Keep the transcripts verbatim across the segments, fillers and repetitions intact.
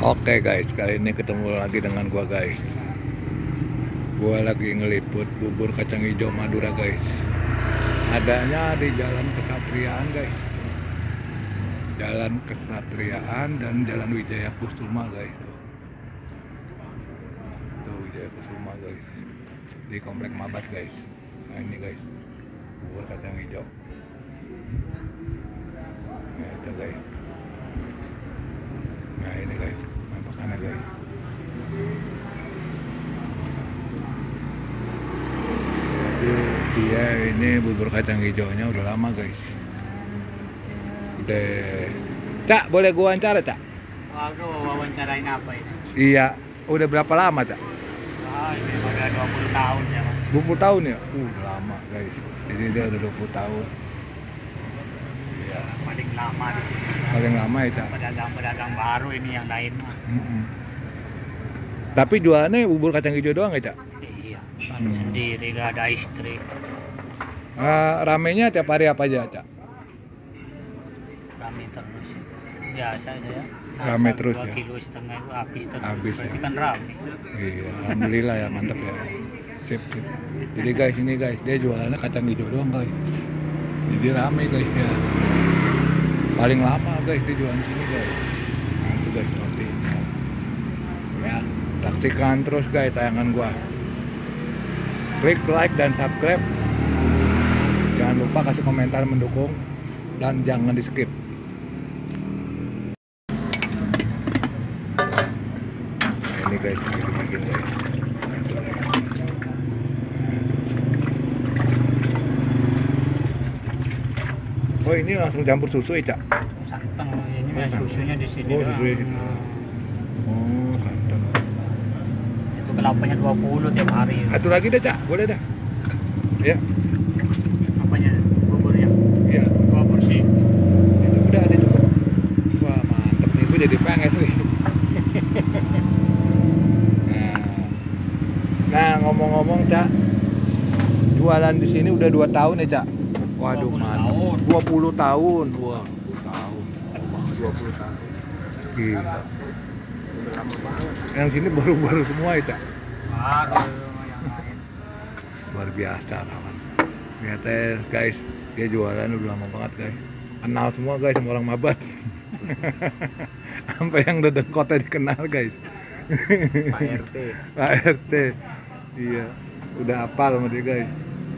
Oke guys, kali ini ketemu lagi dengan gua guys. Gua lagi ngeliput bubur kacang hijau Madura guys. Adanya di Jalan Kesatriaan guys. Jalan Kesatriaan dan Jalan Wijaya Kusuma guys. Tuh Wijaya Kusuma guys. Di Komplek Mabat guys. Nah ini guys, bubur kacang hijau. Nah itu guys. Nah ini guys, mampakannya guys. Jadi dia ini bubur kacang hijaunya udah lama guys. Udah. Cak, boleh gua wawancara Cak? Waduh, wawancarain apa ini? Iya, udah berapa lama Cak? Ah, ini udah dua puluh tahun ya Mas. dua puluh tahun ya? Uh, udah lama guys. Jadi dia udah dua puluh tahun. Ya, paling lama di sini. Paling lama ya Cak? Pedagang-pedagang baru ini yang lain mah. Mm-mm. Tapi jualannya bubur kacang hijau doang ya Cak? Iya, kan Hmm. sendiri, gak ada istri. Uh, ramenya tiap hari apa aja Cak? Rame terus. Biasa aja ya. Rame Asal terus dua ya? kilo setengah itu habis terus. Habis Berarti ya? kan rame. Iya, alhamdulillah ya, mantap ya. Sip, sip. Jadi guys, ini guys, dia jualannya kacang hijau doang guys. Jadi rame guys dia. Paling lama guys dia jualan di sini guys. Nah itu guys rotinya. Ya, saksikan terus guys tayangan gua. Klik like dan subscribe. Jangan lupa kasih komentar mendukung dan jangan di skip. Nah, ini guys, ini bikin guys. Oh ini langsung campur susu ya Cak? Santan ini mah susunya di sini. Oh, doang. susunya di sini. Oh santan. Itu kelapanya dua puluh tiap hari. Satu lagi dah Cak, boleh dah. Ya, Apanya? Buburnya? iya. Dua porsi. Itu udah ada cukup. Wah mantep nih, gue jadi pengen nih. Nah, nah ngomong-ngomong Cak, jualan di sini udah dua tahun ya Cak? Waduh mantap. dua puluh tahun. Wah, dua puluh tahun. dua puluh tahun. Gila. Udah lama banget. Yang sini baru-baru semua ya Cak? Baru yang lain. Luar biasa kawan. Ternyata guys, dia jualan udah lama banget guys. Kenal semua guys sama orang Mabat. Sampai yang udah kota dikenal guys. Pak R T. Pak R T. Iya, udah hafal sama dia guys.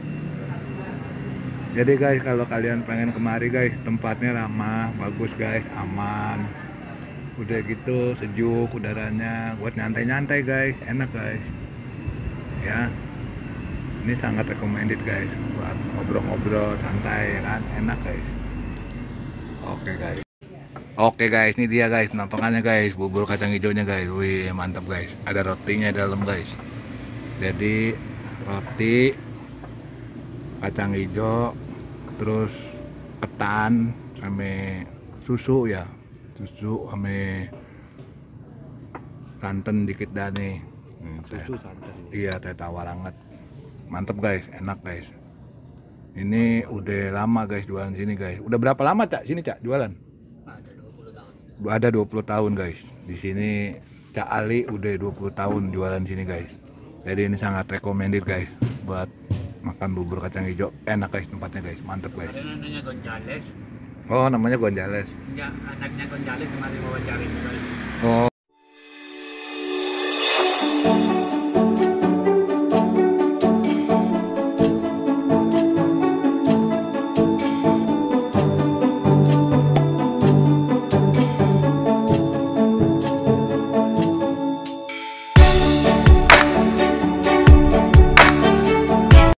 Jadi guys, kalau kalian pengen kemari guys, tempatnya ramah, bagus guys, aman. Udah gitu sejuk udaranya, buat nyantai-nyantai guys, enak guys. Ya. Ini sangat recommended guys buat ngobrol-ngobrol santai kan, enak guys. Oke guys. Oke guys, ini dia guys penampakannya guys, bubur kacang hijaunya guys. Wih, mantap guys. Ada rotinya di dalam guys. Jadi roti kacang hijau terus ketan sama susu ya. Susu sama santan dikit dah nih. Susu santan. Iya, teh tawar anget. Mantep guys, enak guys. Ini udah lama guys jualan sini guys. Udah berapa lama Cak sini Cak jualan? Ada dua puluh tahun. Ada dua puluh tahun guys. Di sini Cak Ali udah dua puluh tahun jualan sini guys. Jadi ini sangat recommended guys buat makan bubur kacang hijau. Enak guys tempatnya guys, mantep guys. Ada namanya Gonzales. Oh, namanya Gonzales. Ya, anaknya Gonzales kemarin wawancarin juga. Oh.